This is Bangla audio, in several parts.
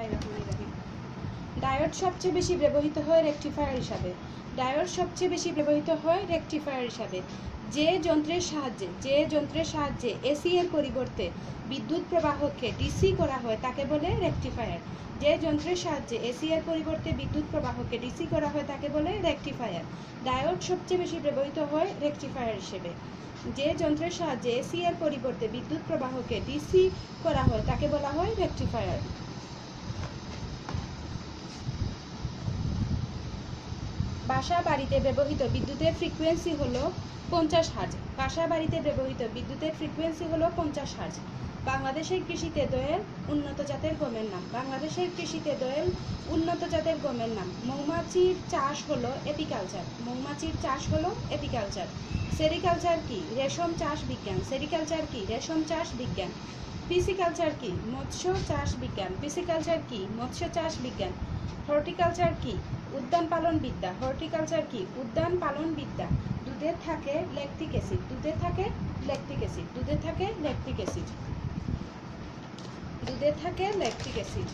ডায়োড সবচেয়ে বেশি ব্যবহৃত হয় রেকটিফায়ার হিসাবে। ডায়োড সবচেয়ে বেশি ব্যবহৃত হয় রেকটিফায়ার হিসাবে। যে যন্ত্রের সাহায্যে এসি এর পরিবর্তে বিদ্যুৎ প্রবাহকে ডিসি করা হয় তাকে বলে রেকটিফায়ার। যে যন্ত্রের সাহায্যে এসি এর পরিবর্তে বিদ্যুৎ প্রবাহকে ডিসি করা হয় তাকে বলে রেকটিফায়ার। ডায়োড সবচেয়ে বেশি ব্যবহৃত হয় রেকটিফায়ার হিসেবে। যে যন্ত্রের সাহায্যে এসি এর পরিবর্তে বিদ্যুৎ প্রবাহকে ডিসি করা হয় তাকে বলা হয় রেকটিফায়ার। বাসা বাড়িতে ব্যবহৃত বিদ্যুতের ফ্রিকোয়েন্সি হলো 50 হার্জ। বাসা বাড়িতে ব্যবহৃত বিদ্যুতের ফ্রিকোয়েন্সি হলো 50 হার্জ। বাংলাদেশের কৃষিতে দোয়েল উন্নত জাতের গমের নাম। বাংলাদেশের কৃষিতে দোয়েল উন্নত জাতের গমের নাম। মৌমাছির চাষ হলো এপিকালচার। মৌমাছির চাষ হলো এপিকালচার। সেরিকালচার কি? রেশম চাষ বিজ্ঞান। সেরিকালচার কি? রেশম চাষ বিজ্ঞান। পিসিকালচার কি? মৎস্য চাষ বিজ্ঞান। পিসিকালচার কি? মৎস্য চাষ বিজ্ঞান। হর্টিকালচার কি? উদ্যান পালন বিদ্যা। হর্টিকালচার কি? উদ্যান পালন বিদ্যা। দুধে থাকে ল্যাকটিক অ্যাসিড। দুধে থাকে ল্যাকটিক অ্যাসিড। দুধে থাকে ল্যাকটিক অ্যাসিড। দুধে থাকে ল্যাকটিক অ্যাসিড।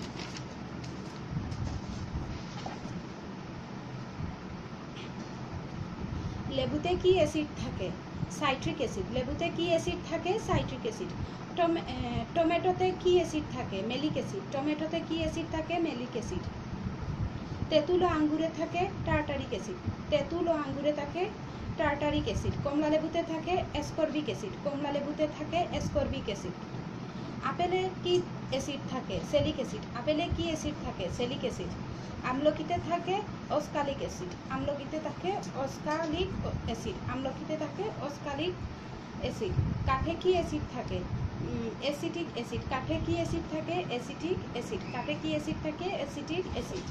লেবুতে কি অ্যাসিড থাকে? Citric acid. লেবুতে কি অ্যাসিড থাকে? Citric acid. টমেটোতে কি অ্যাসিড থাকে? Malic acid. টমেটোতে কি অ্যাসিড থাকে? Malic acid. তেঁতুল ও আঙ্গুরে থাকে টার্টারিক অ্যাসিড। তেঁতুল ও আঙ্গুরে থাকে টার্টারিক অ্যাসিড। কমলা লেবুতে থাকে অ্যাসকর্বিক অ্যাসিড। কমলা লেবুতে থাকে অ্যাসকর্বিক অ্যাসিড। আপেলে কি অ্যাসিড থাকে? সেলিক অ্যাসিড। আপেলে কি অ্যাসিড থাকে? সেলিক অ্যাসিড। আমলকিতে থাকে অস্কালিক অ্যাসিড। আমলকিতে থাকে অস্কালিক অ্যাসিড। আমলকিতে থাকে অস্কালিক অ্যাসিড। কাঠে কি অ্যাসিড থাকে? Acetic acid. কাঠে কি অ্যাসিড থাকে? Acetic acid. কাঠে কি অ্যাসিড থাকে? Acetic acid.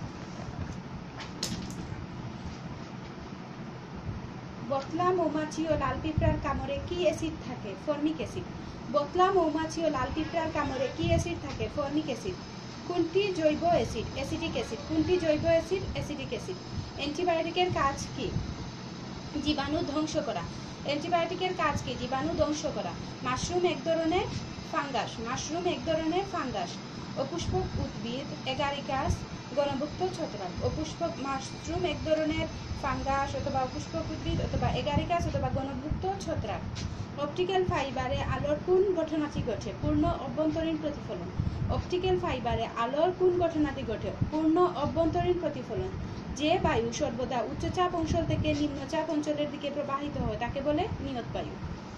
বতলা মৌমাছি ও লাল পিঁপড়ার কামড়ে কি অ্যাসিড থাকে? Formic acid. বতলা মৌমাছি ও লাল পিঁপড়ার কামড়ে কি অ্যাসিড থাকে? Formic acid. কোনটি জৈব অ্যাসিড? Acetic acid. কোনটি জৈব অ্যাসিড? Acetic acid. অ্যান্টিবায়োটিকের কাজ কি? জীবাণু ধ্বংস করা। অ্যান্টিবায়োটিকের কাজ কি? জীবাণু ধ্বংস করা। মাশরুম এক ধরনের ফাঙ্গাস। মাশরুম এক ধরনের ফাঙ্গাস। অপুষ্পক উদ্ভিদ এগারিকাস গণভুক্ত ছত্রাক। মাশরুম এক ধরনের ফাঙ্গাস অথবা অপুষ্পক উদ্ভিদ অথবা এগারিকাস অথবা গণভুক্ত ছত্রাক। অপটিক্যাল ফাইবারে আলোর কোন ঘটনাটি ঘটে? পূর্ণ অভ্যন্তরীণ প্রতিফলন। অপটিক্যাল ফাইবারে আলোর কোন ঘটনাটি ঘটে? পূর্ণ অভ্যন্তরীণ প্রতিফলন। যে বায়ু সর্বদা উচ্চচাপ অঞ্চল থেকে নিম্নচাপ অঞ্চলের দিকে প্রবাহিত হয় তাকে বলে নিয়ত বায়ু।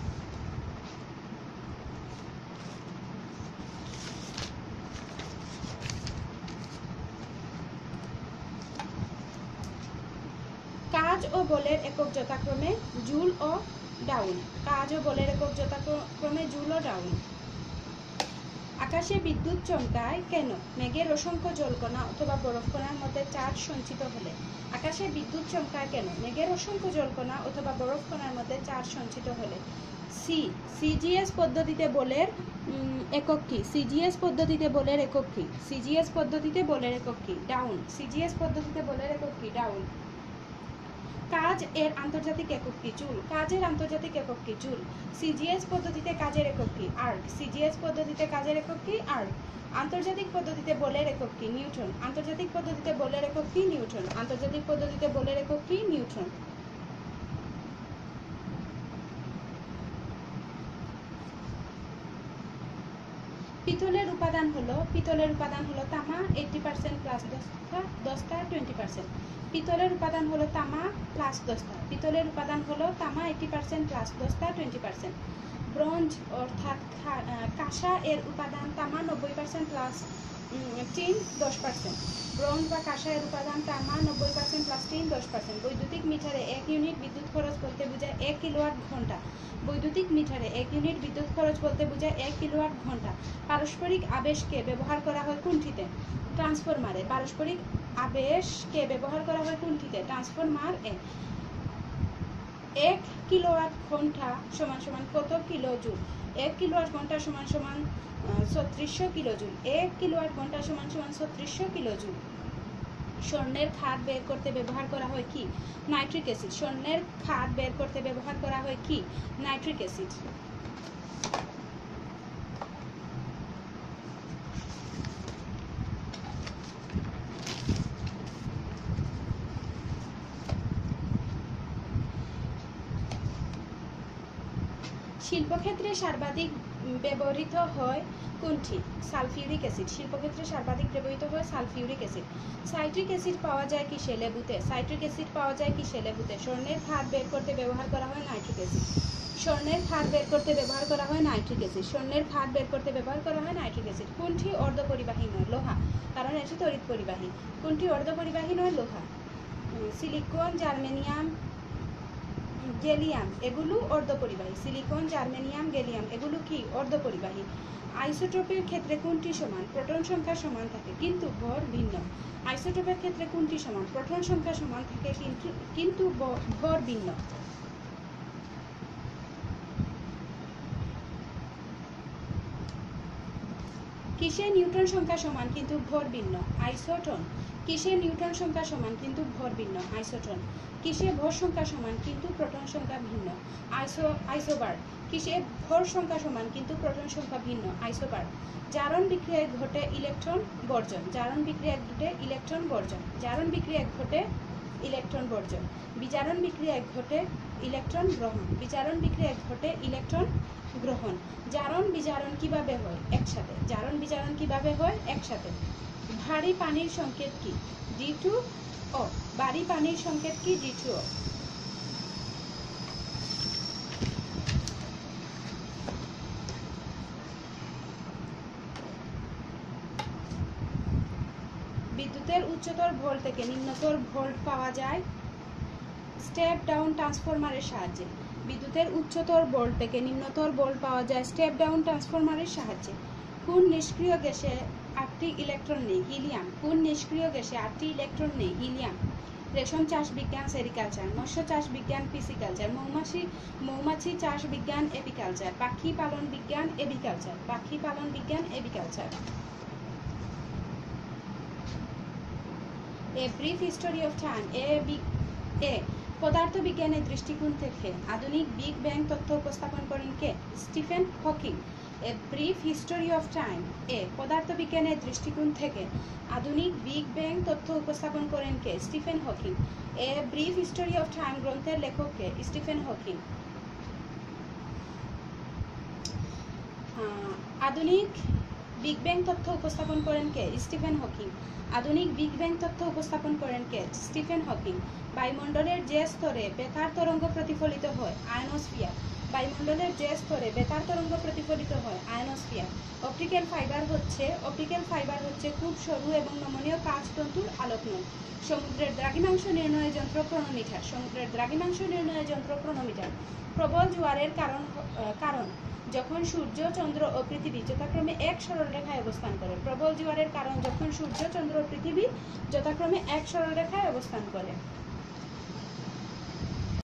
কাজ ও বলের একক যথাক্রমে জুল ও ডাউন। কাজ ও বলের একক যথাক্রমে জুল ও ডাউন। আকাশে বিদ্যুৎ চমকায় কেন? মেঘের অসংখ্য জলকণা অথবা বরফকণার মধ্যে চার্জ সঞ্চিত হলে। আকাশে বিদ্যুৎ চমকায় কেন? মেঘের অসংখ্য জলকণা অথবা বরফকণার মধ্যে চার্জ সঞ্চিত হলে। সিজিএস পদ্ধতিতে বলের একক কি? সিজিএস পদ্ধতিতে বলের একক কি? সিজিএস পদ্ধতিতে বলের একক কি? ডাউন। সিজিএস পদ্ধতিতে বলের একক কি? ডাউন। কাজ এর আন্তর্জাতিক একক কি? জুল। কাজের আন্তর্জাতিক একক কি? জুল। সিজিএস পদ্ধতিতে কাজের একক কি? আর্ক। সিজিএস পদ্ধতিতে কাজের একক কি? আর্ক। আন্তর্জাতিক পদ্ধতিতে বলের একক কি? নিউটন। আন্তর্জাতিক পদ্ধতিতে বলের একক কি? নিউটন। আন্তর্জাতিক পদ্ধতিতে বলের একক কি? নিউটন। পিতলের উপাদান হলো তামা 80% প্লাস দস্তা 20%। পিতলের উপাদান হলো তামা প্লাস দস্তা। পিতলের উপাদান হলো তামা 80% প্লাস দস্তা 20%। ব্রোঞ্জ অর্থাৎ কাঁসা এর উপাদান তামা 90% প্লাস টিন 10%। ব্রোঞ্জ বা কাঁসা এর উপাদান তামা 90% প্লাস টিন 10%। বৈদ্যুতিক মিটারে 1 ইউনিট বিদ্যুৎ খরচ বলতে বোঝায় 1 কিলোওয়াট ঘন্টা। বৈদ্যুতিক মিটারে 1 ইউনিট বিদ্যুৎ খরচ বলতে বোঝায় 1 কিলোওয়াট ঘন্টা। পারস্পরিক আবেশকে ব্যবহার করা হয় কোনটিতে? ট্রান্সফরমারে। পারস্পরিক আবেশকে ব্যবহার করা হয় কোনটিতে? ট্রান্সফরমার এ। 1 কিলোওয়াট ঘন্টা সমান সমান কত কিলো জুল? 1 কিলোওয়াট ঘন্টা সমান সমান 3600 কিলো জুল। 1 কিলোওয়াট ঘন্টা সমান সমান 3600 কিলো জুল। স্বর্ণের খাদ বের করতে ব্যবহার করা হয় কি? Nitric acid. স্বর্ণের খাদ বের করতে ব্যবহার করা হয় কি? Nitric acid. শিল্পক্ষেত্রে সর্বাধিক ব্যবহৃত হয় কোনটি? Sulphuric acid. শিল্পক্ষেত্রে সর্বাধিক ব্যবহৃত হয় সালফিউরিক অ্যাসিড। সাইট্রিক অ্যাসিড পাওয়া যায় কিসে? লেবুতে। সাইট্রিক অ্যাসিড পাওয়া যায় কিসে? লেবুতে। স্বর্ণের খাদ বের করতে ব্যবহার করা হয় নাইট্রিক অ্যাসিড। স্বর্ণের খাদ বের করতে ব্যবহার করা হয় নাইট্রিক অ্যাসিড। স্বর্ণের খাদ বের করতে ব্যবহার করা হয় নাইট্রিক অ্যাসিড। কোনটি অর্ধপরিবাহী নয়? লোহা, কারণ এটি তড়িৎ পরিবাহী। কোনটি অর্ধপরিবাহী নয়? লোহা। সিলিকন, জার্মেনিয়াম, গ্যালিয়াম এগুলো অর্ধপরিবাহী। সিলিকন, জার্মেনিয়াম, গ্যালিয়াম এগুলো কি? অর্ধপরিবাহী। আইসোটোপের ক্ষেত্রে কোনটি সমান? প্রোটন সংখ্যা সমান থাকে কিন্তু ভর ভিন্ন। আইসোটোপের ক্ষেত্রে কোনটি সমান? প্রোটন সংখ্যা সমান থাকে কিন্তু ভর ভিন্ন। কিসে নিউটন সংখ্যা সমান কিন্তু ভর ভিন্ন? আইসোটন। কিসে নিউটন সংখ্যা সমান কিন্তু ভর ভিন্ন? আইসোটন। কিসে ভর সংখ্যা সমান কিন্তু প্রোটন সংখ্যা ভিন্ন? আইসোবার। কিসে ভর সংখ্যা সমান কিন্তু প্রোটন সংখ্যা ভিন্ন? আইসোবার। জারণ বিক্রিয়ায় ঘটে ইলেকট্রন বর্জন। জারণ বিক্রিয়ায় ঘটে ইলেকট্রন বর্জন। জারণ বিক্রিয়ায় ঘটে ইলেকট্রন বর্জন। বিজারণ বিক্রিয়ায় ঘটে ইলেকট্রন গ্রহণ। বিজারণ বিক্রিয়ায় ঘটে ইলেকট্রন গ্রহণ। জারণ বিজারণ কিভাবে হয়? একসাথে। জারণ বিজারণ কিভাবে হয়? একসাথে। ভারী পানির সংকেত কি? D2O। ভারী পানির সংকেত কি? D2O। বিদ্যুতের উচ্চতর ভোল্ট থেকে নিম্নতর ভোল্ট পাওয়া যায় স্টেপ ডাউন ট্রান্সফরমারের সাহায্যে। বিদ্যুতের উচ্চতর ভোল্ট থেকে নিম্নতর ভোল্ট পাওয়া যায় স্টেপ ডাউন ট্রান্সফরমারের সাহায্যে। কোন নিষ্ক্রিয় গ্যাসে 8টি ইলেকট্রন নেই? হিলিয়াম। কোন নিষ্ক্রিয় গ্যাসে 8টি ইলেকট্রন নেই? হিলিয়াম। রেশম চাষ বিজ্ঞান সেরিকালচার। মৎস্য চাষ বিজ্ঞান পিসিকালচার। মৌমাছি চাষ বিজ্ঞান এপিকালচার। পাখি পালন বিজ্ঞান এভিকালচার। পাখি পালন বিজ্ঞান aviculture. A brief history of time. A পদার্থবিজ্ঞানের দৃষ্টিকোণ থেকে আধুনিক বিগ ব্যাং তত্ত্ব উপস্থাপন করেন কে? Stephen Hawking. A brief history of time. A পদার্থবিজ্ঞানের দৃষ্টিকোণ থেকে আধুনিক বিগ ব্যাং তত্ত্ব উপস্থাপন করেন কে? Stephen Hawking. A brief history of time গ্রন্থের লেখক কে? Stephen Hawking. আধুনিক বিগ ব্যাং তত্ত্ব উপস্থাপন করেন কে? Stephen Hawking. আধুনিক বিগ ব্যাং তত্ত্ব উপস্থাপন করেন কে? Stephen Hawking. বায়ুমণ্ডলের যে স্তরে বেতার তরঙ্গ প্রতিফলিত হয়? আয়নোস্ফিয়ার। বায়ুমণ্ডলের যে স্তরে বেতার তরঙ্গ প্রতিফলিত হয়? আয়নোস্ফিয়ার। অপটিক্যাল ফাইবার হচ্ছে খুব সরু এবং নমনীয় কাঁচ তন্তুর আলোকনল। সমুদ্রের দ্রাঘিমাংশ নির্ণয়ের যন্ত্র ক্রোনোমিটার। সমুদ্রের দ্রাঘিমাংশ নির্ণয়ের যন্ত্র ক্রোনোমিটার। প্রবল জোয়ারের কারণ যখন সূর্য, চন্দ্র ও পৃথিবী যথাক্রমে এক সরলরেখায় অবস্থান করে। প্রবল জোয়ারের কারণ যখন সূর্য, চন্দ্র ও পৃথিবী যথাক্রমে এক সরলরেখায় অবস্থান করে।